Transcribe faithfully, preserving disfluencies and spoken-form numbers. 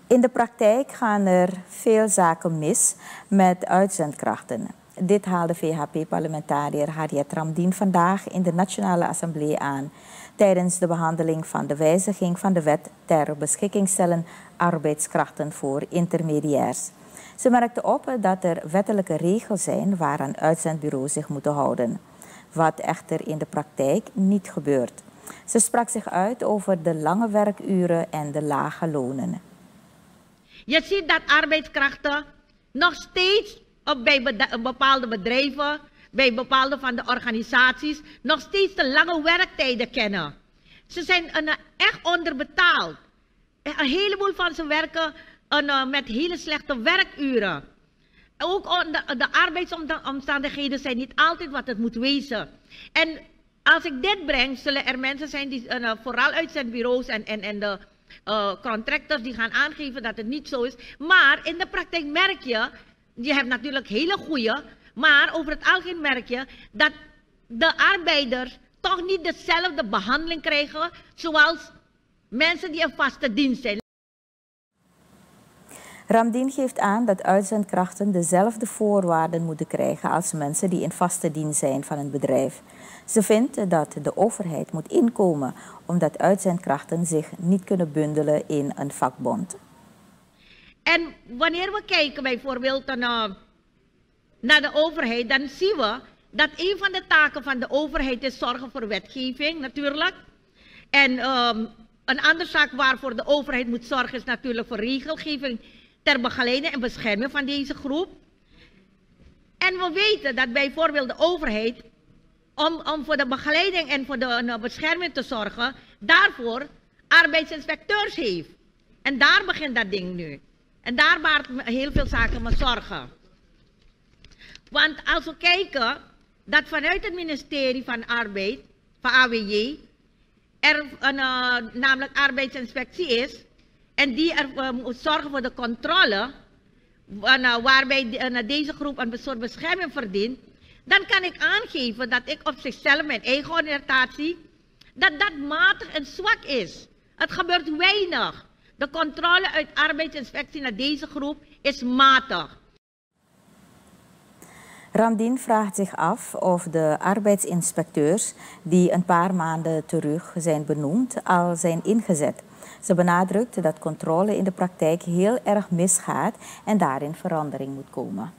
In de praktijk gaan er veel zaken mis met uitzendkrachten. Dit haalde V H P-parlementariër Harriet Ramdien vandaag in de Nationale Assemblée aan tijdens de behandeling van de wijziging van de wet ter beschikking stellen arbeidskrachten voor intermediairs. Ze merkte op dat er wettelijke regels zijn waaraan uitzendbureaus zich moeten houden, wat echter in de praktijk niet gebeurt. Ze sprak zich uit over de lange werkuren en de lage lonen. Je ziet dat arbeidskrachten nog steeds op bij bepaalde bedrijven, bij bepaalde van de organisaties, nog steeds de lange werktijden kennen. Ze zijn een, echt onderbetaald. Een heleboel van ze werken een, met hele slechte werkuren. Ook de, de arbeidsomstandigheden zijn niet altijd wat het moet wezen. En als ik dit breng, zullen er mensen zijn, die, uh, vooral uitzendbureaus en, en, en de uh, contractors, die gaan aangeven dat het niet zo is. Maar in de praktijk merk je, je hebt natuurlijk hele goede, maar over het algemeen merk je dat de arbeiders toch niet dezelfde behandeling krijgen zoals mensen die in vaste dienst zijn. Ramdien geeft aan dat uitzendkrachten dezelfde voorwaarden moeten krijgen als mensen die in vaste dienst zijn van een bedrijf. Ze vindt dat de overheid moet inkomen omdat uitzendkrachten zich niet kunnen bundelen in een vakbond. En wanneer we kijken bijvoorbeeld naar, naar de overheid, dan zien we dat een van de taken van de overheid is zorgen voor wetgeving natuurlijk. En um, een andere zaak waarvoor de overheid moet zorgen is natuurlijk voor regelgeving ter begeleiding en bescherming van deze groep. En we weten dat bijvoorbeeld de overheid, om, om voor de begeleiding en voor de uh, bescherming te zorgen, daarvoor arbeidsinspecteurs heeft. En daar begint dat ding nu. En daar baart heel veel zaken me zorgen. Want als we kijken dat vanuit het ministerie van Arbeid, van A W J, er een, uh, namelijk arbeidsinspectie is, en die er uh, moet zorgen voor de controle, uh, waarbij de, uh, deze groep een soort bescherming verdient, dan kan ik aangeven dat ik op zichzelf, mijn eigen oriëntatie, dat dat matig en zwak is. Het gebeurt weinig. De controle uit arbeidsinspectie naar deze groep is matig. Ramdien vraagt zich af of de arbeidsinspecteurs die een paar maanden terug zijn benoemd al zijn ingezet. Ze benadrukt dat controle in de praktijk heel erg misgaat en daarin verandering moet komen.